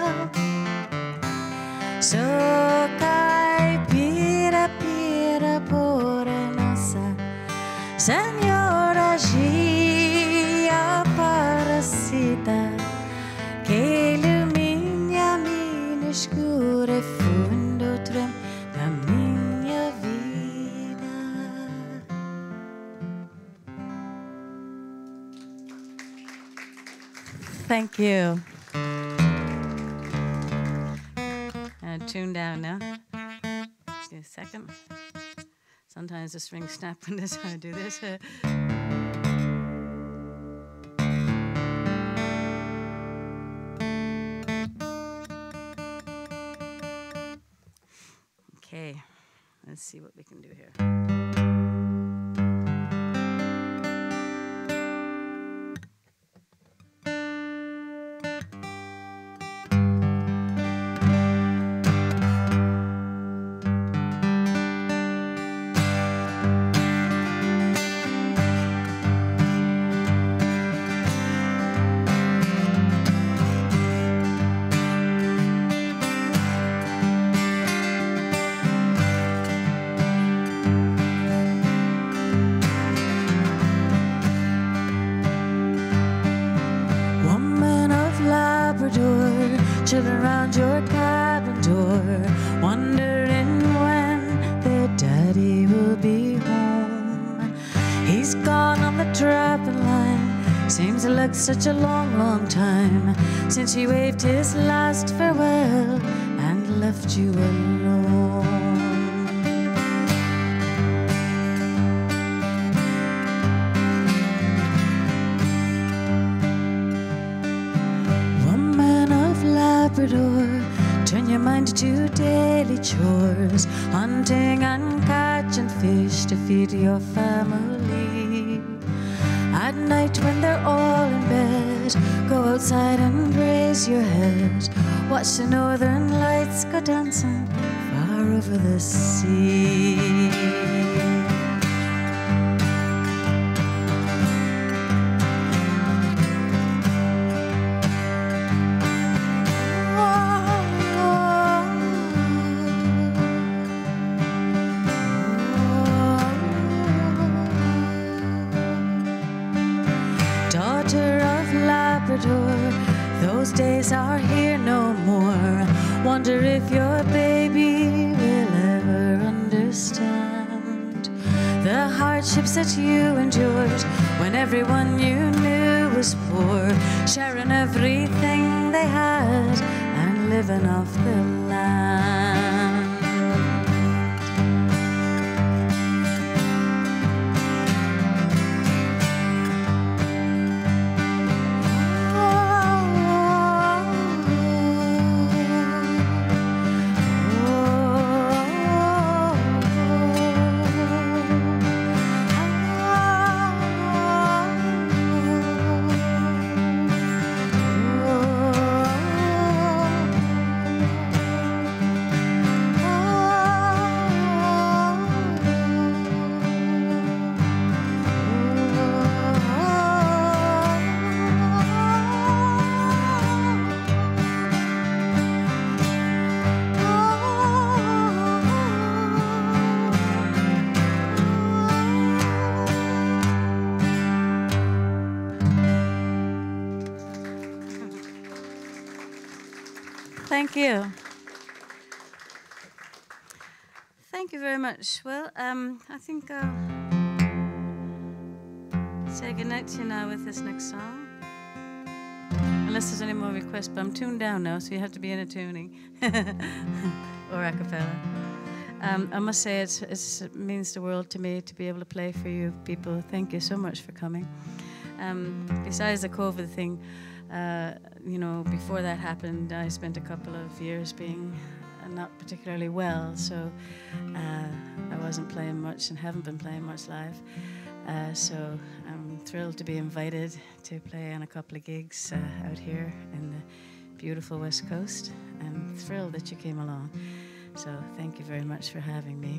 Sou caipira, pira por a nossa Senhora Gia Aparecida, que ilumina minha escura e fundo trem da minha vida. Thank you. Tune down now. Just need a second. Sometimes the strings snap when this I do this. Okay, let's see what we can do here. children round your cabin door, wondering when their daddy will be home. He's gone on the trapping line. Seems like such a long, long time since he waved his last farewell and left you alone. Woman of Labrador, turn your mind to daily chores, hunting and catching fish to feed your family. At night when they're all in bed, go outside and raise your head. Watch the northern lights go dancing far over the sea. Daughter of Labrador, those days are here no more. Wonder if your baby will ever understand the hardships that you endured when everyone you knew was poor, sharing everything they had and living off the land. Thank you. Thank you very much. Well, I think I'll say goodnight to you now with this next song. Unless there's any more requests, but I'm tuned down now, so you have to be in a tuning. Or a cappella. I must say it means the world to me to be able to play for you people. Thank you so much for coming. Besides the COVID thing, you know, before that happened, I spent a couple of years being not particularly well, so I wasn't playing much and haven't been playing much live. So I'm thrilled to be invited to play on a couple of gigs out here in the beautiful West Coast. I'm thrilled that you came along. So thank you very much for having me.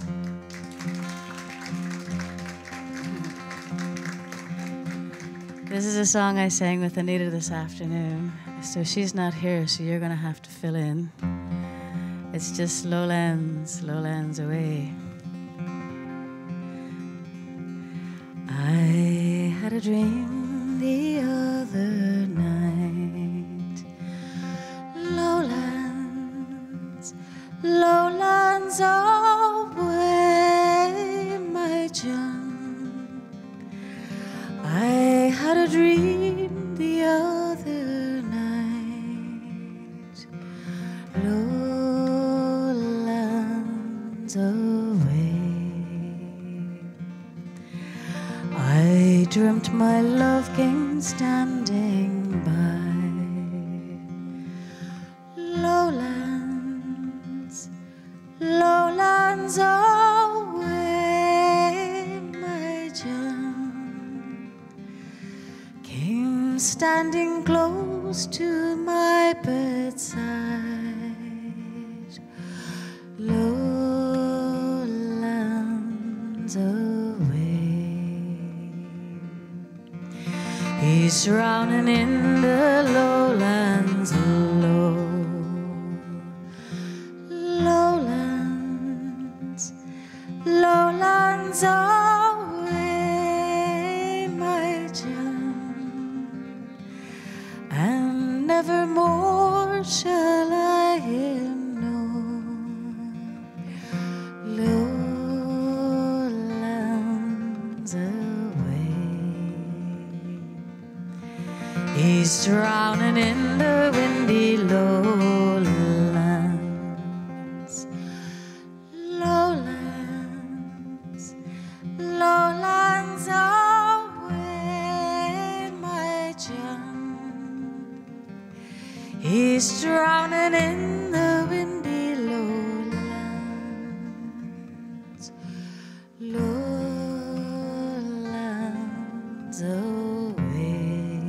This is a song I sang with Anita this afternoon. So she's not here, so you're going to have to fill in. It's just lowlands, lowlands away. I had a dream the other night. Lowlands, lowlands away, my John. I had a dream the other night. Lowlands away. I dreamt my love came standing by. Lowlands, lowlands away, my John. Came standing close to my bedside. Lowlands away. He's drowning in the lowlands low. Lowlands, lowlands away, my John. And nevermore shall He's drowning in the windy lowlands. Lowlands, lowlands away, my John. He's drowning in the windy lowlands. Lowlands away.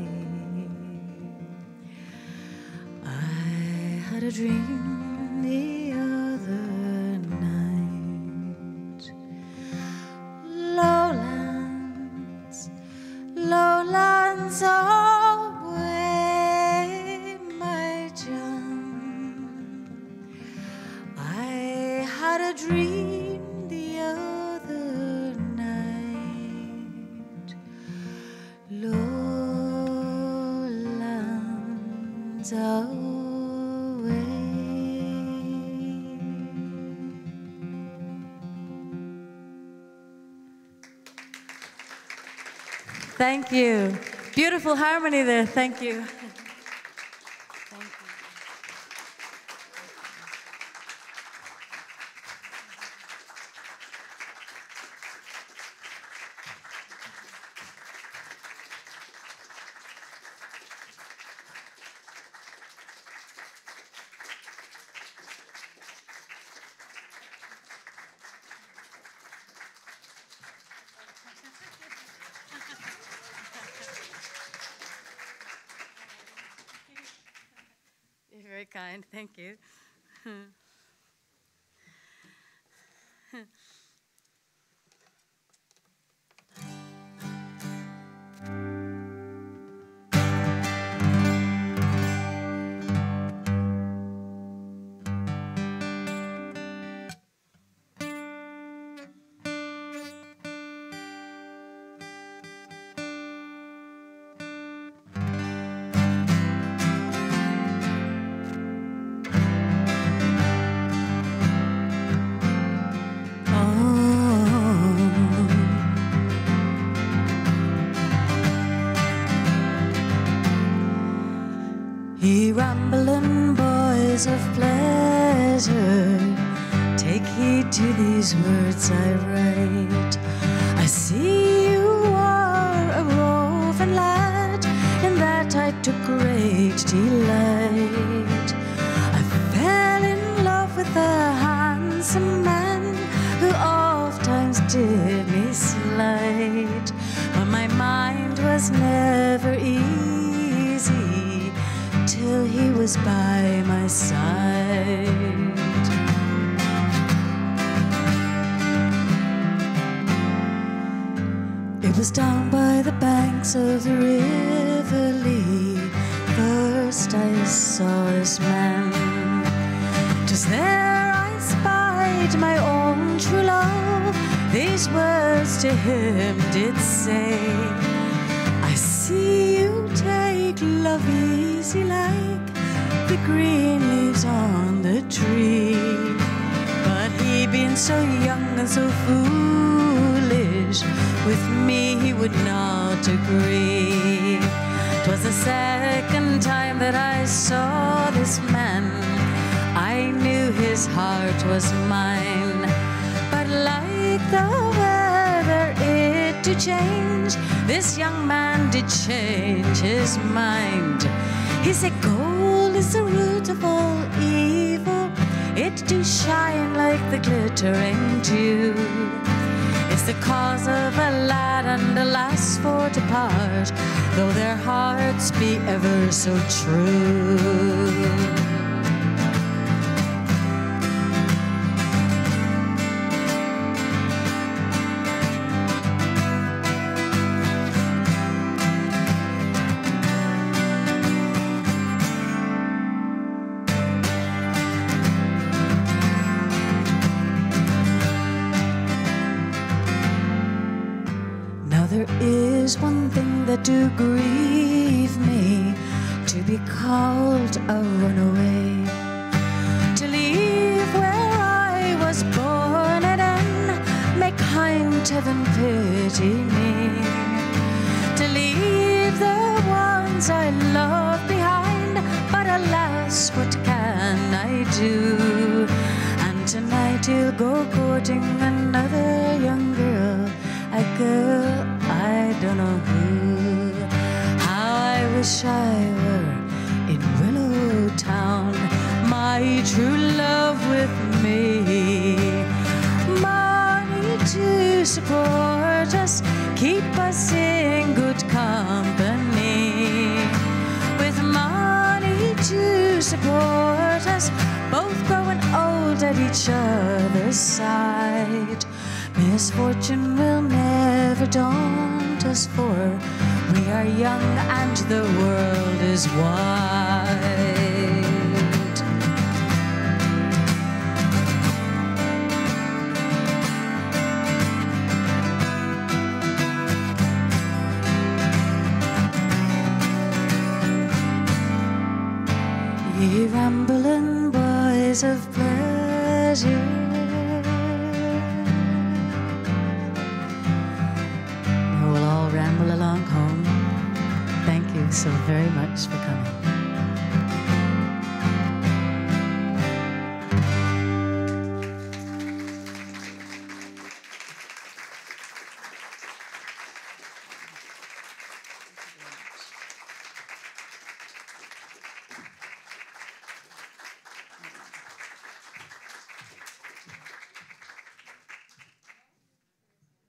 I had a dream the other night. Lowlands, lowlands away, my John. I had a dream the other night. Lowlands away. Thank you. Beautiful harmony there. Thank you. Thank you. You're very kind. Thank you. Ye rambling boys of pleasure, take heed to these words I write. I see you are a roving lad, in that I took great delight. I fell in love with a handsome man, who oft times did me slight. But my mind was never easy till he was by my side. It was down by the banks of the River Lee, first I saw this man. 'Twas there I spied my own true love, these words to him did say. I see you take love easy like the green leaves on the tree. But he being so young and so foolish, with me he would not agree. 'Twas the second time that I saw this man, I knew his heart was mine. But like the weather it did change, this young man did change his mind. He said gold is the root of all evil, it do shine like the glittering dew. It's the cause of a lad and a lass for to part, though their hearts be ever so true. There is one thing that do grieve me, to be called a runaway, to leave where I was born and then make kind heaven pity me, to leave the ones I courting another young girl, a girl I don't know who. How I wish I were in Willow Town, my true love with me. Money to support us, keep us in good company. With money to support us, both growing old at each other's side. Misfortune will never daunt us, for we are young and the world is wide. Ye rambling boys of pleasure, now we'll all ramble along home. Thank you so very much for coming.